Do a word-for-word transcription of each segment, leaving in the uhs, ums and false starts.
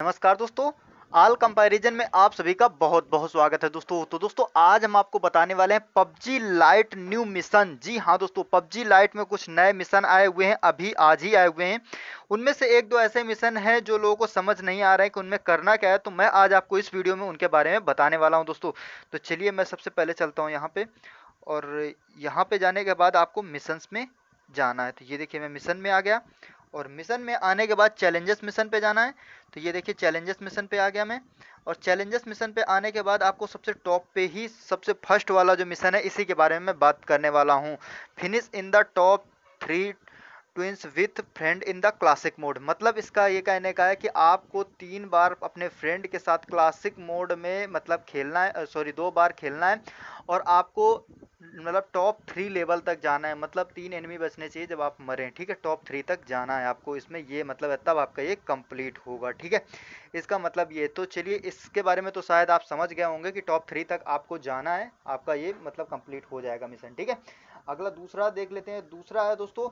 नमस्कार दोस्तों। आल कंपैरिजन में आप सभी का बहुत बहुत स्वागत है दोस्तों। तो दोस्तों आज हम आपको बताने वाले हैं पबजी लाइट न्यू मिशन। जी हाँ दोस्तों, पबजी लाइट में कुछ नए मिशन आए हुए हैं, अभी आज ही आए हुए हैं। उनमें से एक दो ऐसे मिशन हैं जो लोगों को समझ नहीं आ रहा है कि उनमें करना क्या है, तो मैं आज आपको इस वीडियो में उनके बारे में बताने वाला हूँ दोस्तों। तो चलिए मैं सबसे पहले चलता हूँ यहाँ पे, और यहाँ पे जाने के बाद आपको मिशंस में जाना है। तो ये देखिए मैं मिशन में आ गया, और मिशन में आने के बाद चैलेंजेस मिशन पे जाना है। तो ये देखिए चैलेंजेस मिशन पे आ गया मैं, और चैलेंजेस मिशन पे आने के बाद आपको सबसे टॉप पे ही सबसे फर्स्ट वाला जो मिशन है इसी के बारे में मैं बात करने वाला हूँ। Finish in the top three twice with friend in the classic mode. मतलब इसका ये कहने का है कि आपको तीन बार अपने फ्रेंड के साथ क्लासिक मोड में मतलब खेलना है, सॉरी दो बार खेलना है, और आपको मतलब टॉप थ्री लेवल तक जाना है। मतलब तीन एनिमी बचने चाहिए जब आप मरें, ठीक है। टॉप थ्री तक जाना है आपको इसमें, ये मतलब है तब आपका ये कंप्लीट होगा, ठीक है। इसका मतलब ये, तो चलिए इसके बारे में तो शायद आप समझ गए होंगे कि टॉप थ्री तक आपको जाना है, आपका ये मतलब कंप्लीट हो जाएगा मिशन, ठीक है। अगला दूसरा देख लेते हैं। दूसरा है दोस्तों,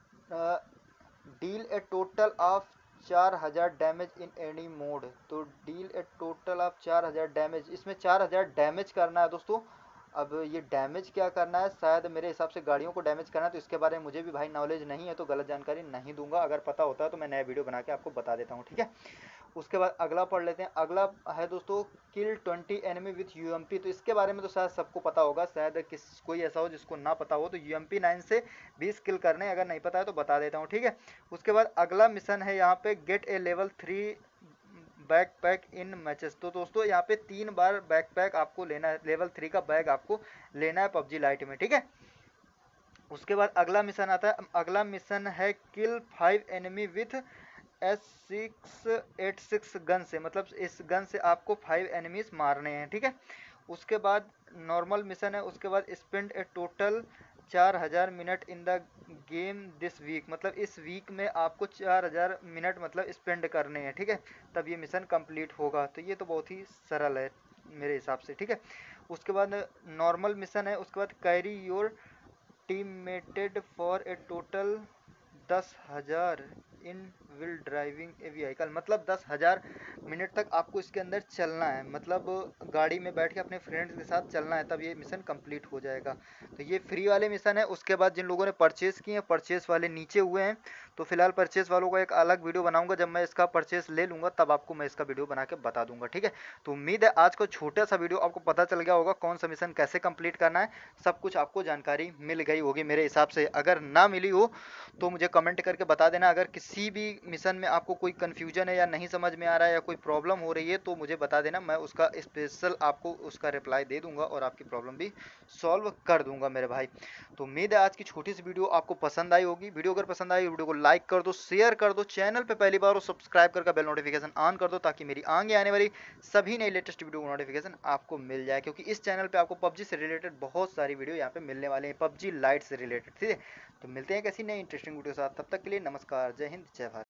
डील ए टोटल ऑफ चार हजार डैमेज इन एनी मोड। तो डील ए टोटल ऑफ चार हजार डैमेज, इसमें चार हजार डैमेज करना है दोस्तों। अब ये डैमेज क्या करना है, शायद मेरे हिसाब से गाड़ियों को डैमेज करना है, तो इसके बारे में मुझे भी भाई नॉलेज नहीं है, तो गलत जानकारी नहीं दूंगा। अगर पता होता है तो मैं नया वीडियो बना के आपको बता देता हूँ, ठीक है। उसके बाद अगला पढ़ लेते हैं। अगला है दोस्तों, kill twenty enemy with UMP. तो इसके बारे में तो शायद सबको पता होगा, शायद किस कोई ऐसा हो जिसको ना पता हो। तो यूएमपी नाइन से बीस किल करने, अगर नहीं पता है तो बता देता हूँ, ठीक है। उसके बाद अगला मिशन है यहाँ पे, get a level three backpack in matches. तो दोस्तों यहाँ पे तीन बार बैकपैक आपको लेना है, लेवल थ्री का बैग आपको लेना है पबजी लाइट में, ठीक है। उसके बाद अगला मिशन आता है, अगला मिशन है kill five enemy with S six eight six gun से। मतलब इस गन से आपको फाइव एनिमीज मारने हैं, ठीक है। उसके बाद नॉर्मल मिशन है। उसके बाद स्पेंड ए टोटल चार हजार minute in the game this week. मतलब इस वीक में आपको चार हजार मिनट मतलब स्पेंड करने हैं, ठीक है, तब ये मिशन कंप्लीट होगा। तो ये तो बहुत ही सरल है मेरे हिसाब से, ठीक है। उसके बाद नॉर्मल मिशन है। उसके बाद carry your teammate for a total दस हजार in will driving a vehicle. मतलब दस हजार मिनट तक आपको इसके अंदर चलना है, मतलब गाड़ी में बैठ के अपने फ्रेंड्स के साथ चलना है, तब ये मिशन कंप्लीट हो जाएगा। तो ये फ्री वाले मिशन है। उसके बाद जिन लोगों ने परचेस किए हैं, परचेस वाले नीचे हुए हैं, तो फिलहाल परचेस वालों का एक अलग वीडियो बनाऊंगा। जब मैं इसका परचेस ले लूंगा तब आपको मैं इसका वीडियो बना के बता दूंगा, ठीक है। तो उम्मीद है आज का छोटा सा वीडियो आपको पता चल गया होगा कौन सा मिशन कैसे कंप्लीट करना है, सब कुछ आपको जानकारी मिल गई होगी मेरे हिसाब से। अगर ना मिली हो तो मुझे कमेंट करके बता देना। अगर किसी भी मिशन में आपको कोई कन्फ्यूजन है या नहीं समझ में आ रहा है या कोई प्रॉब्लम हो रही है तो मुझे बता देना, मैं उसका स्पेशल आपको उसका रिप्लाई दे दूंगा और आपकी प्रॉब्लम भी सॉल्व कर दूंगा मेरे भाई। तो उम्मीद है आज की छोटी सी वीडियो आपको पसंद आई होगी। वीडियो अगर पसंद आई वीडियो को लाइक कर दो, शेयर कर दो, चैनल पे पहली बार हो सब्सक्राइब करके बेल नोटिफिकेशन ऑन कर दो, ताकि मेरी आगे आने वाली सभी नई लेटेस्ट वीडियो नोटिफिकेशन आपको मिल जाए। क्योंकि इस चैनल पे आपको पबजी से रिलेटेड बहुत सारी वीडियो यहाँ पे मिलने वाले हैं, पबजी लाइट से रिलेटेड, ठीक है। तो मिलते हैं किसी नई इंटरेस्टिंग वीडियो के साथ, तब तक के लिए नमस्कार, जय हिंद, जय भारत।